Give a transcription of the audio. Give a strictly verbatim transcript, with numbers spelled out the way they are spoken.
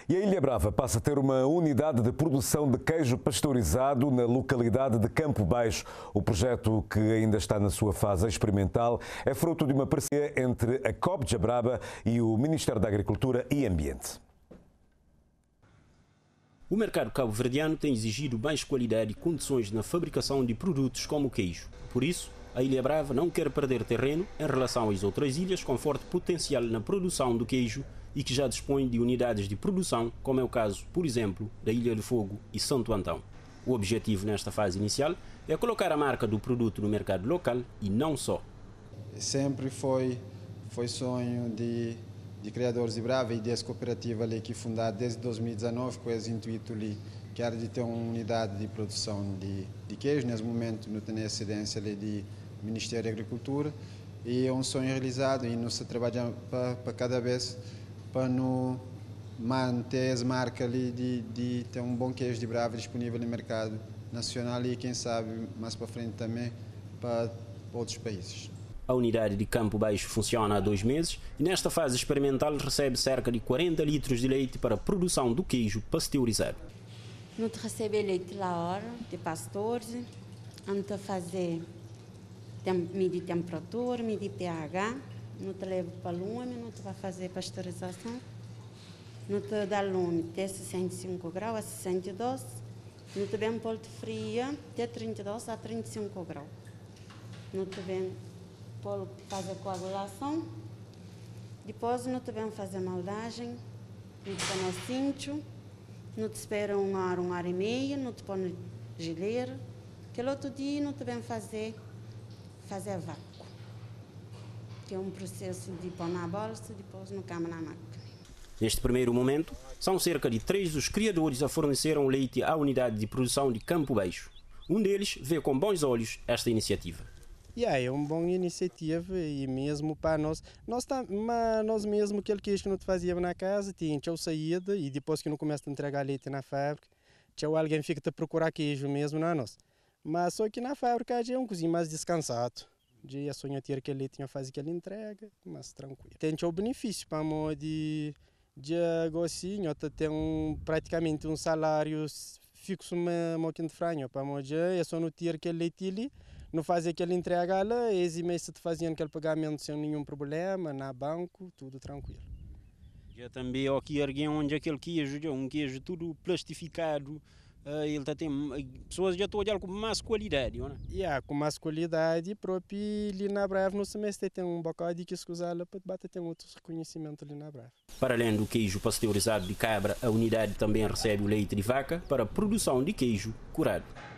E a Ilha Brava passa a ter uma unidade de produção de queijo pasteurizado na localidade de Campo Baixo. O projeto, que ainda está na sua fase experimental, é fruto de uma parceria entre a C O B Jabraba e o Ministério da Agricultura e Ambiente. O mercado cabo-verdiano tem exigido mais qualidade e condições na fabricação de produtos como o queijo. Por isso, a Ilha Brava não quer perder terreno em relação às outras ilhas com forte potencial na produção do queijo e que já dispõem de unidades de produção, como é o caso, por exemplo, da Ilha do Fogo e Santo Antão. O objetivo nesta fase inicial é colocar a marca do produto no mercado local e não só. Sempre foi, foi sonho de, de criadores de Brava e dessa cooperativa ali que fundada desde dois mil e dezenove com esse intuito ali, que era de ter uma unidade de produção de, de queijo. Nesse momento não tem excedência ali de Ministério da Agricultura e é um sonho realizado e nós trabalhamos para cada vez para não manter as marcas ali de, de ter um bom queijo de Brava disponível no mercado nacional e quem sabe mais para frente também para outros países. A unidade de Campo Baixo funciona há dois meses e nesta fase experimental recebe cerca de quarenta litros de leite para a produção do queijo pasteurizado. Não te recebe leite lá hora de pastores, não te fazer medir temperatura, medir pH, não te leva para lume, não te vai fazer pasteurização, não te dá lume até sessenta e cinco graus a sessenta e dois, não te vem pôr de fria até trinta e dois a trinta e cinco graus, não te vem pôr fazer coagulação, depois não te vem fazer moldagem, não te põe no cinto, não te espera uma hora, uma hora e meia, não te põe geleira, aquele outro dia não te vem fazer fazer a vácuo, que é um processo de pôr na bolsa, depois no cama na máquina. Neste primeiro momento, são cerca de três os criadores a fornecer o leite à unidade de produção de Campo Baixo. Um deles vê com bons olhos esta iniciativa. Yeah, é uma boa iniciativa e mesmo para nós, nós, tá, mas nós mesmo, aquele queijo que não fazíamos na casa, tinha a saída e depois que não começa a entregar leite na fábrica, tinha alguém fica a procurar queijo mesmo na nossa. Mas só que na fábrica já é um cozinho mais descansado. Já sonha ter que ele tinha fazer aquela entrega, mas tranquilo. Tem o benefício para mo de de assim, até tem um, praticamente um salário fixo uma quinta franha para mo já é só não ter aquele leite ali, não fazer aquela entrega lá, esse mês te fazendo aquele pagamento sem nenhum problema na banco, tudo tranquilo. Já também aqui alguém onde aquele queijo, um queijo tudo plastificado. Uh, ele tá tem pessoas já estão olhando com mais qualidade, não é? Yeah, com mais qualidade próprio ali na Brava no semestre tem um bocado que se usar lá para bater tem outros reconhecimentos ali na Brava. Para além do queijo pasteurizado de cabra, a unidade também recebe o leite de vaca para a produção de queijo curado.